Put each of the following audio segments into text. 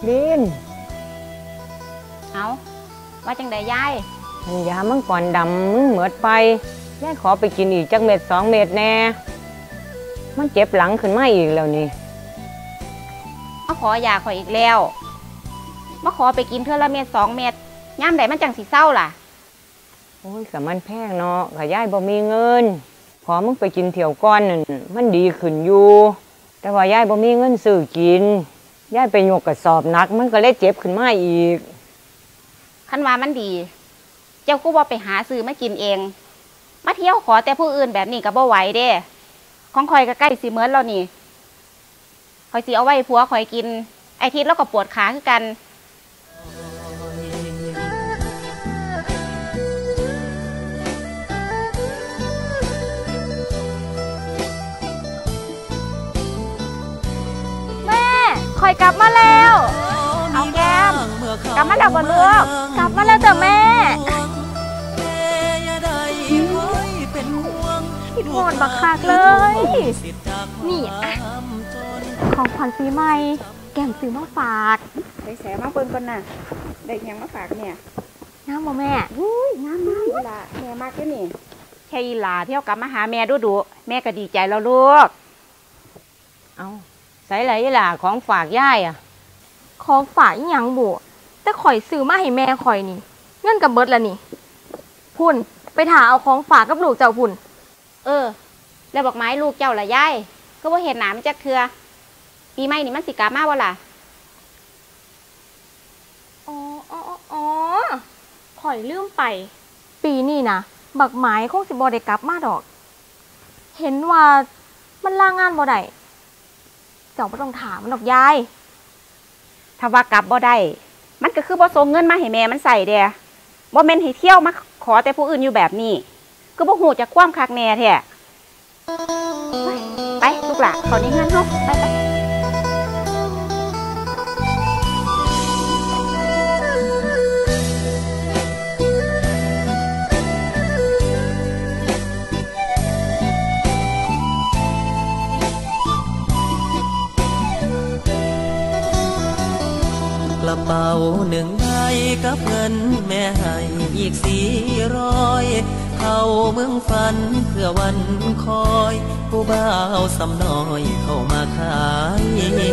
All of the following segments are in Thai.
ลินเอาว่าจังใดยายยามังกรดำมึงเหมือดไปยายขอไปกินอีกจักเม็ด2 เม็ดแน่มันเจ็บหลังขึ้นมาอีกแล้วนี่มาขอยาข่อยอีกแล้วมาขอไปกินเทื่อละเม็ด2 เม็ดย่ามใดมันจังสิเศร้าล่ะโอ้ยกับมันแพงเนาะกับยายบ่มีเงินขอมึงไปกินเถี่ยวก้อนนั่นมันดีขึ้นอยู่แต่ว่ายายบ่มีเงินซื้อกินยายไปยกกระสอบหนักมันก็เลยเจ็บขึ้นมาอีกคันว่ามันดีเจ้าก็ว่าไปหาซื้อมากินเองมาเที่ยวขอแต่ผู้อื่นแบบนี้ก็บ่ไหวเด้ของข่อยก็ใกล้สิเหมือนแล้วนี่ข่อยสิเอาไว้ผัวข่อยกินไอทิศแล้วก็ปวดขาคือกันคอยกลับมาแล้วเอาแก้มกลับมาแล้วบ่ลูกกลับมาแล้วจ้ะแม่คิดหอนบักคักเลยนี่อะของขวัญปีใหม่แก้มซื้อมาฝากได้แสมาเปิ้นก่อนน่ะได้ยังมาฝากเนี่ยงามบ่แม่งามมากล่ะแม่มากแค่นี่แค่อีหลาเที่ยวกลับมาหาแม่ดูแม่ก็ดีใจแล้วลูกเอาใส่ไหลล่ะของฝากย่ายอ่ะของฝากอีหยังบุแต่ข่อยซื้อมาให้แม่ข่อยนี่เงินกับเบิดละนี่พุ่นไปถาเอาของฝากกับลูกเจ้าพุ่นแล้วบอกไม้ลูกเจ้าล่ะย่ายก็บ่เห็นหนามจักเทื่อปีใหม่นี่มันสิกลับมาบ่ล่ะอ๋อข่อยลืมไปปีนี้นะบักไม้คงสิบ่ได้กลับมาดอกเห็นว่ามันลางานบ่ได้เจ้าไม่ต้องถามมันหรอกยายถ้าว่ากลับบ่ได้มันก็คือบ่ส่งเงินมาให้แม่มันใส่เด้อบ่แม่นให้เที่ยวมาขอแต่ผู้อื่นอยู่แบบนี้ก็บ่ฮู้จักความคักแน่แท้ไปลูกหล่ะขอนี้เงินเฮาไปกระเป๋า1 ใบกับเงินแม่ให้อีก400เข้าเมืองฝันเพื่อวันคอยผู้บ่าวสำน้อยเข้ามาขาย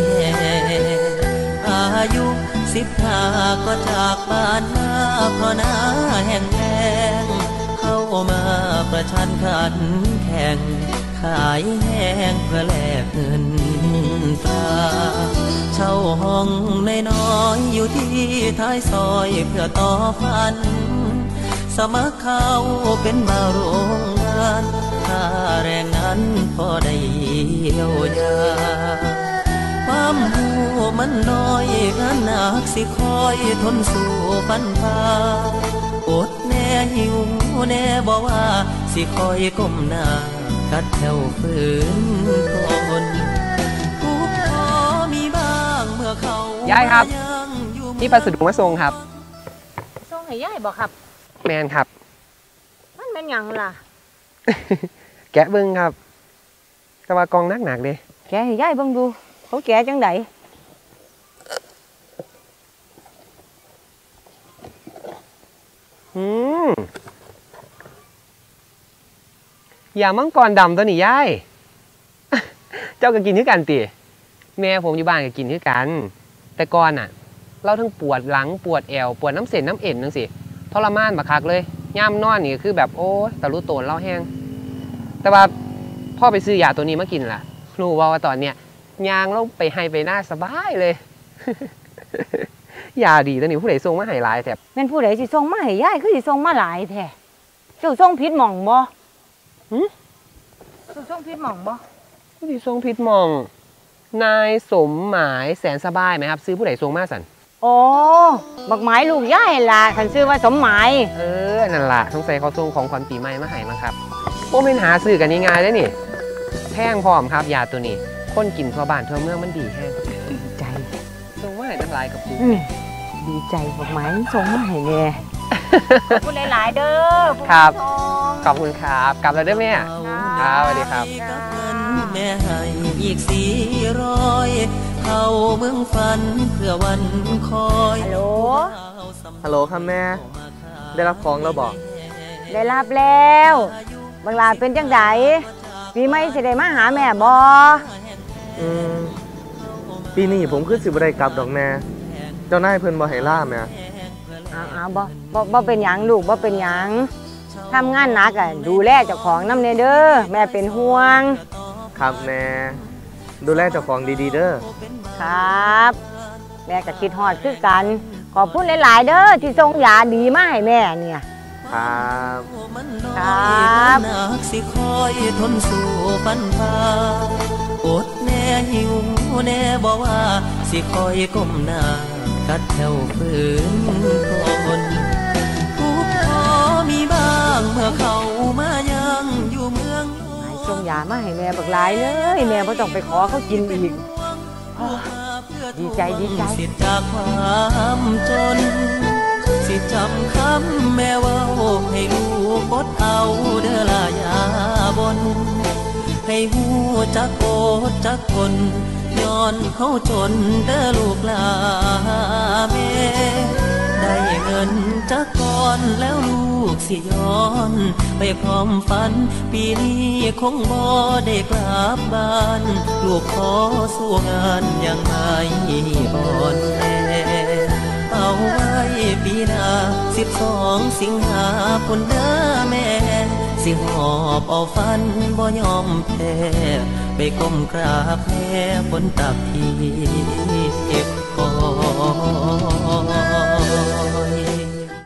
อายุ15ก็จากบ้านนาเพราะหน้าแห้งแล้งเข้ามาประชันขันแข่งขายแห้งเพื่อแลกเงินตราเช่าห้องน้อยอยู่ที่ท้ายซอยเพื่อต่อฝันสมัครเข้าเป็นบ่าวโรงงานค่าแรงนั้นพอได้เยียวยาความหูมันน้อยงานหนักสิคอยทนสู้ปัญหาอดแน่หิวแน่บอกว่าสิคอยก้มหน้ากัดแถวฝืนทนทุกข์พอมีบ้างเมื่อเขายายครับนี่พัสดุมาส่งครับส่งให้ยายบอกครับแมนครับมันเป็นยังล่ะแกะเบิ้งครับแต่ว่ากองหนักเลยแกให้ยายเบิ่งดูเขาแกจังไดอย่ามังกรดำตัวนี้ยาย เจ้าก็กินที่กันติแม่ผมอยู่บ้านก็กินที่กันแต่ก่อนเราทั้งปวดหลังปวดแอวปวดน้ำเส้นน้ำเอ็นนั่นสิทรมานบักคักเลยย่ำนอนนี่คือแบบโอ้ตะลุโตนเล่าแห้งแต่ว่าพ่อไปซื้อยาตัวนี้มากินล่ะรู้ว่าตอนเนี้ยยางเราไปให้ไปหน้าสบายเลย ยาดีตัวนี้ผู้ใดส่งมาให้หลายแถบแม่นผู้ใดสิส่งมาให้ยายคือสิส่งมาหลายแท้เจ้าส่งผิดหม่องบ่เจ้าส่งผิดหม่องบ่ผู้ใดส่งผิดหม่องนายสมหมายแสนสบายไหมครับซื้อผู้ใดส่งมาสันอ๋อบักหมายลูกย่ายล่ะคันซื้อว่าสมหมายนั่นล่ะสงสัยเขาส่งของขวัญปีใหม่มาให้มั้งครับโอ้เป็นหาซื้อกันง่ายๆเลยนี่แพงพร้อมครับยาตัวนี้คนกินทั่วบ้านทั่วเมืองมันดีแห้งดีใจส่งมาให้ตั้งหลายกับปูดีใจบักหมายส่งมาให้แน่ขอบคุณหลายๆเด้อครับขอบคุณครับกลับแล้วเด้อแม่ครับสวัสดีครับแม่ให้อีก400 เข้าเมืองฝันเพื่อวันคอยฮัลโหลฮัลโหลครับแม่ ได้รับของแล้วบอกได้รับแล้วบังลาเป็นจังไดปีใหม่สิได้มาหาแม่บ่ปีนี้ผมคือสิบ่ได้กลับดอกแม่ เจ้านายเพิ่นบ่ให้ล่าแม่เอาบ่เป็นหยังลูกบ่เป็นหยังทำงานหนักอ่ะดูแลเจ้าของนำเด้อแม่เป็นห่วงครับแม่ ดูแลเจ้าของดีๆเด้อครับ แม่ก็คิดฮอดคือกัน ขอบคุณหลายๆเด้อที่ส่งยาดีมาให้แม่เนี่ยครับครับนักสิคอยทนสู่ปัญหาอดแน่หิวแน่บอกว่าสิคอยก้มหน้ากัดแถวฝืนทนทุกข์พอมีบ้างเมื่อเขามายังอยู่เมืองส่งยามาให้แม่บักหลายเลยแม่บ่ต้องไปขอเขากินอีก ดีใจดีใจสิทธิ์จากความจน สิจำคำแม่เว่าให้ลูกกดเอาเด้อลายาบน ให้หูจักโอดจักคนย้อนเขาจนเด้อลูกลาแม่ได้เงินจักก่อนแล้วลูกสิย้อนไปพร้อมฝันปีนี้คงบ่ได้กลับบ้านลูกขอสู้งานยังไม่บ่อนแน่เอาไว้ปีหน้า12 สิงหาคมเด้อแม่สิหอบเอาฟันบ่ยอมแพ้ไปก้มกราบแม่บนตักที่เก็บคอย